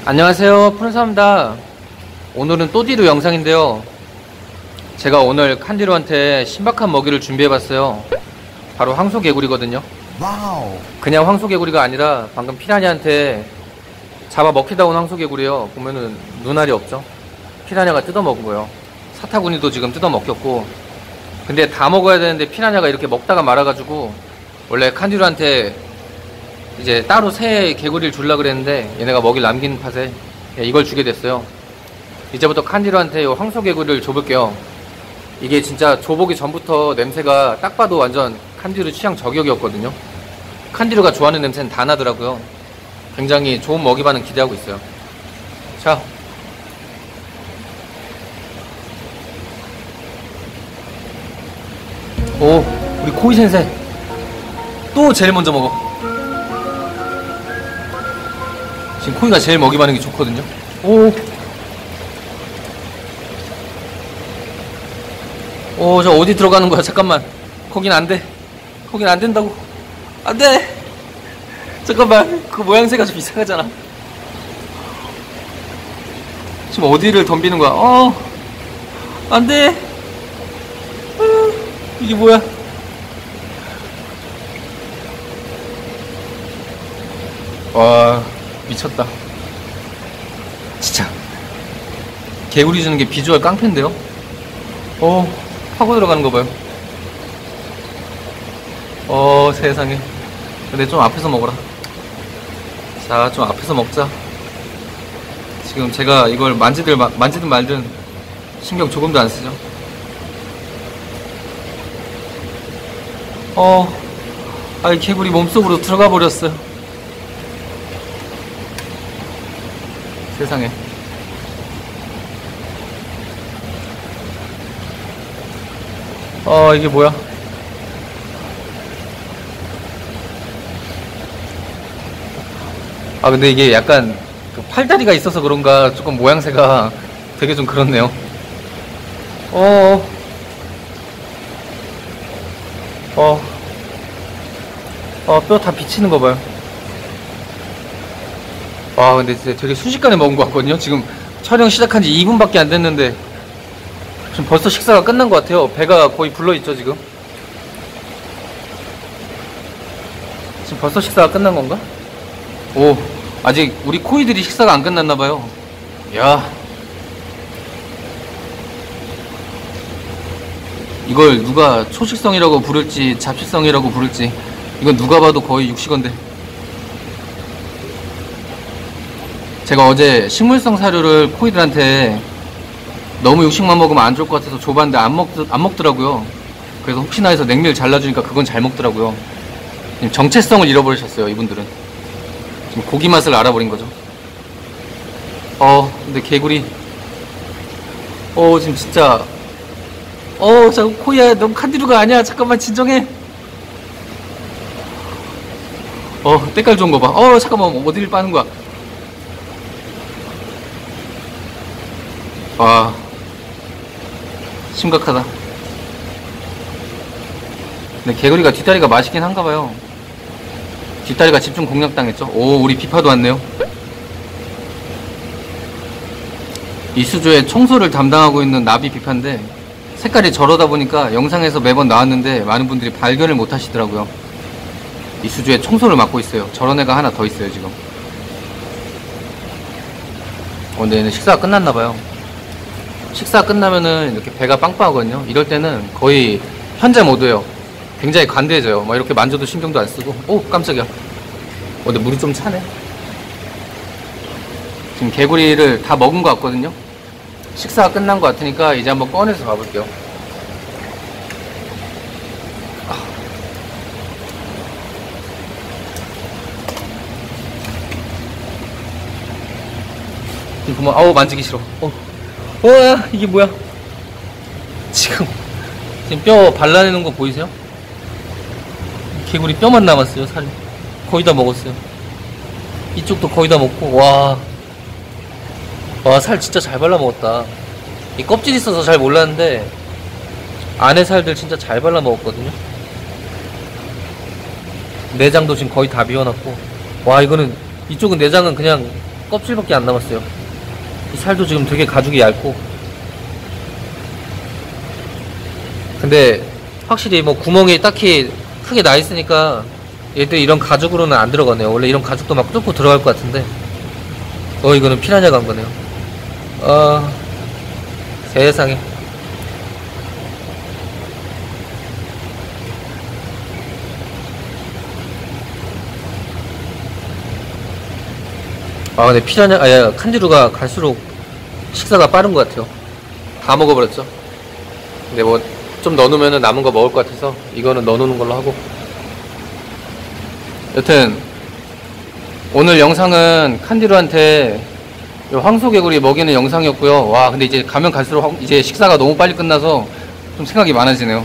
안녕하세요, 푸른사입니다. 오늘은 또디루 영상인데요. 제가 오늘 칸디루한테 신박한 먹이를 준비해봤어요. 바로 황소개구리거든요. 와우. 그냥 황소개구리가 아니라 방금 피라냐한테 잡아 먹히다 온 황소개구리요. 보면은 눈알이 없죠. 피라냐가 뜯어먹은 거예요. 사타구니도 지금 뜯어먹혔고, 근데 다 먹어야 되는데 피라냐가 이렇게 먹다가 말아가지고, 원래 칸디루한테 이제 따로 새 개구리를 주려고 그랬는데 얘네가 먹이를 남긴 탓에 이걸 주게 됐어요. 이제부터 칸디루한테 이 황소개구리를 줘볼게요. 이게 진짜 줘보기 전부터 냄새가 딱 봐도 완전 칸디루 취향 저격이었거든요. 칸디루가 좋아하는 냄새는 다 나더라고요. 굉장히 좋은 먹이반응 기대하고 있어요. 자, 오, 우리 코이 센세 또 제일 먼저 먹어. 지금 코이가 제일 먹이 반응이 좋거든요. 오, 저 어디 들어가는 거야? 잠깐만. 거긴 안 돼. 거긴 안 된다고. 안 돼! 잠깐만. 그 모양새가 좀 이상하잖아. 지금 어디를 덤비는 거야? 안 돼! 이게 뭐야? 와, 미쳤다. 진짜. 개구리 주는 게 비주얼 깡패인데요? 파고 들어가는 거 봐요. 세상에. 근데 좀 앞에서 먹어라. 자, 좀 앞에서 먹자. 지금 제가 이걸 만지든 말든 신경 조금도 안 쓰죠. 아이 개구리 몸속으로 들어가 버렸어요. 세상에. 이게 뭐야? 근데 이게 약간 그 팔다리가 있어서 그런가 조금 모양새가 되게 좀 그렇네요. 뼈 다 비치는 거 봐요. 근데 진짜 되게 순식간에 먹은 것 같거든요. 지금 촬영 시작한 지 2분밖에 안 됐는데 지금 벌써 식사가 끝난 것 같아요. 배가 거의 불러있죠 지금. 지금 벌써 식사가 끝난 건가? 아직 우리 코이들이 식사가 안 끝났나봐요. 야, 이걸 누가 초식성이라고 부를지 잡식성이라고 부를지 이건 누가 봐도 거의 육식어인데. 제가 어제 식물성 사료를 코이들한테 너무 육식만 먹으면 안 좋을 것 같아서 줘봤는데 안 먹더라고요. 그래서 혹시나 해서 냉면을 잘라주니까 그건 잘 먹더라고요. 지금 정체성을 잃어버리셨어요 이분들은. 지금 고기 맛을 알아버린 거죠. 근데 개구리 지금 진짜 자, 코이야 넌 칸디루가 아니야. 잠깐만 진정해. 때깔 좋은 거 봐. 잠깐만 어디를 빠는 거야. 심각하다. 근데 개구리가 뒷다리가 맛있긴 한가봐요. 뒷다리가 집중 공략당했죠. 우리 비파도 왔네요. 이 수조에 청소를 담당하고 있는 나비 비파인데 색깔이 저러다 보니까 영상에서 매번 나왔는데 많은 분들이 발견을 못 하시더라고요. 이 수조에 청소를 맡고 있어요. 저런 애가 하나 더 있어요 지금. 근데 얘는 식사가 끝났나봐요. 식사 끝나면은 이렇게 배가 빵빵하거든요. 이럴 때는 거의 현재 모드예요. 굉장히 관대해져요. 막 이렇게 만져도 신경도 안 쓰고. 깜짝이야. 근데 물이 좀 차네. 지금 개구리를 다 먹은 것 같거든요. 식사가 끝난 것 같으니까 이제 한번 꺼내서 가볼게요. 지금 보면 만지기 싫어. 이게 뭐야? 지금 뼈 발라내는 거 보이세요? 개구리 뼈만 남았어요. 살이 거의 다 먹었어요. 이쪽도 거의 다 먹고. 살 진짜 잘 발라 먹었다. 이 껍질 있어서 잘 몰랐는데 안에 살들 진짜 잘 발라 먹었거든요. 내장도 지금 거의 다 비워놨고. 이거는 이쪽은 내장은 그냥 껍질밖에 안 남았어요. 이 살도 지금 되게 가죽이 얇고. 근데 확실히 뭐 구멍이 딱히 크게 나 있으니까 얘들 이런 가죽으로는 안 들어가네요. 원래 이런 가죽도 막 뚫고 들어갈 것 같은데 이거는 피라냐가 한 거네요. 세상에. 근데 피라냐, 칸디루가 갈수록 식사가 빠른 것 같아요. 다 먹어버렸죠. 근데 뭐 좀 넣어놓으면 남은 거 먹을 것 같아서 이거는 넣어놓는 걸로 하고. 여튼 오늘 영상은 칸디루한테 황소개구리 먹이는 영상이었고요. 와, 근데 이제 가면 갈수록 이제 식사가 너무 빨리 끝나서 좀 생각이 많아지네요.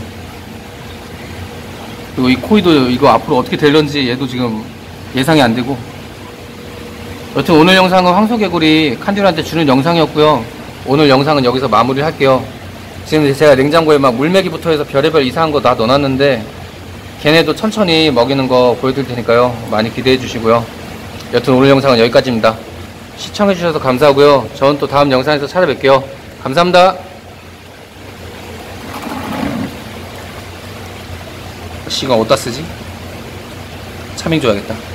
그리고 이 코이도 이거 앞으로 어떻게 될런지 얘도 지금 예상이 안 되고. 여튼 오늘 영상은 황소개구리 칸디루한테 주는 영상이었고요. 오늘 영상은 여기서 마무리를 할게요. 지금 제가 냉장고에 막 물메기부터 해서 별의별 이상한 거 다 넣어놨는데 걔네도 천천히 먹이는 거 보여드릴 테니까요. 많이 기대해 주시고요. 여튼 오늘 영상은 여기까지입니다. 시청해 주셔서 감사하고요. 저는 또 다음 영상에서 찾아뵐게요. 감사합니다. 이건 어디다 쓰지? 차밍 줘야겠다.